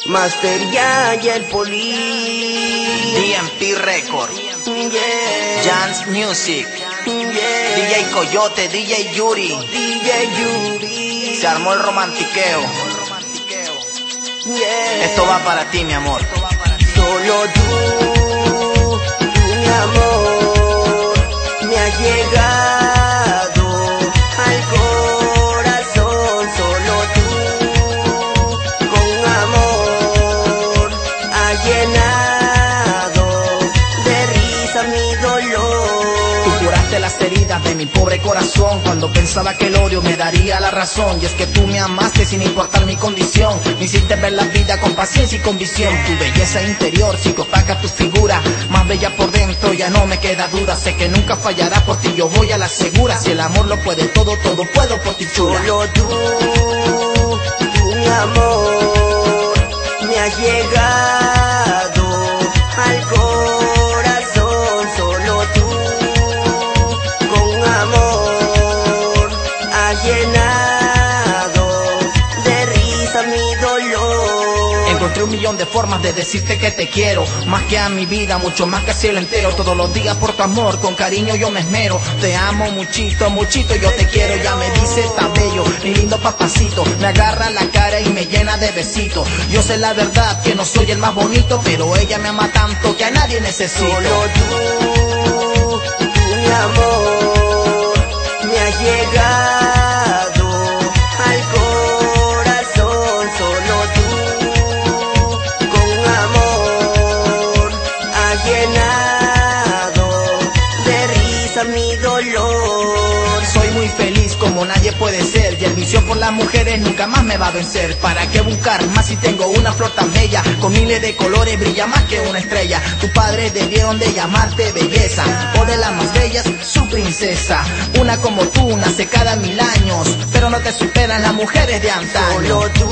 Master y el Poli, DMP Record, yeah. Jans Music, Yeah. DJ Coyote, DJ Yuri. DJ Yuri, Se armó el romantiqueo. yeah. Esto va para ti, mi amor. Solo tú, mi amor, me has llegado al corazón. Solo tú, con amor, has llenado de risa mi dolor. Tú curaste las heridas de mi pobre corazón cuando pensaba que el odio me daría la razón. Y es que tú me amaste sin importar mi condición. Me hiciste ver la vida con paciencia y con visión. Tu belleza interior, si opaca tu figura, más bella por dentro, ya no me queda duda. Sé que nunca fallará por ti, yo voy a la segura. Si el amor lo puede todo, todo puedo por ti, chula. Solo tú, mi amor, me has llegado al corazón. Solo tú, con amor, has llenado de risa mi dolor. Encontré un millón de formas de decirte que te quiero, más que a mi vida, mucho más que al cielo entero. Todos los días por tu amor, con cariño yo me esmero. Te amo muchito, muchito, yo te quiero. Ya me dice tan bello, mi lindo papacito. Me agarra la cara y me llena de besitos. Yo sé la verdad que no soy el más bonito, pero ella me ama tanto que a nadie necesito. Solo tú, mi amor, me has llegado al corazón. Solo tú, con amor, has llenado de risa mi dolor. Soy muy feliz como nadie puede ser, y el vicio por las mujeres nunca más me va a vencer. ¿Para qué buscar más si tengo una flor tan bella? Con miles de colores brilla más que una estrella. Tus padres debieron de llamarte belleza, o de las más bellas, su princesa. Una como tú nace cada 1000 años, pero no te superan las mujeres de antaño. Solo tú,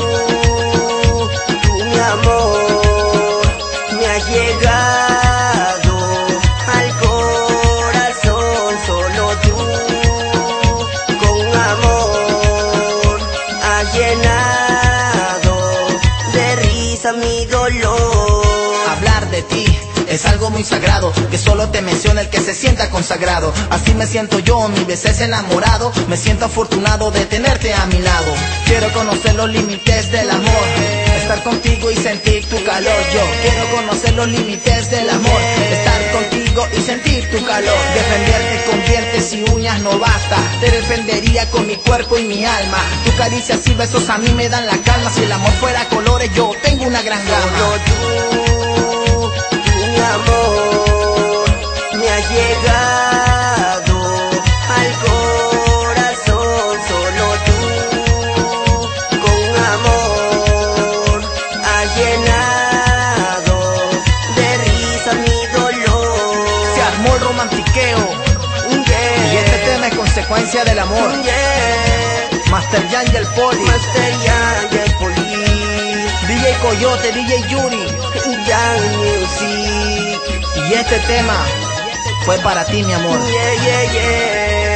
mi amor, me has llegado al corazón. Solo tú, con amor, has llenado de risa mi dolor. Hablar de ti es algo muy sagrado, que solo te menciona el que se sienta consagrado. Así me siento yo, mil veces enamorado. Me siento afortunado de tenerte a mi lado. Quiero conocer los límites del amor, estar contigo y sentir tu calor. Yo quiero conocer los límites del amor, estar contigo y sentir tu calor. Defenderte con dientes y uñas no basta, te defendería con mi cuerpo y mi alma. Tu caricias y besos a mí me dan la calma. Si el amor fuera colores, yo tengo una gran Solo gama. tú, mi amor, me has llegado al corazón. Solo tú, con amor, has llenado de risa mi dolor. Se armó el romantiqueo, Yeah. y este tema es consecuencia del amor. Yeah. Master y el Poli, Master y el Poli, DJ Coyote, DJ Yuri. Jans Music. Y este tema fue para ti, mi amor. Yeah, yeah, yeah.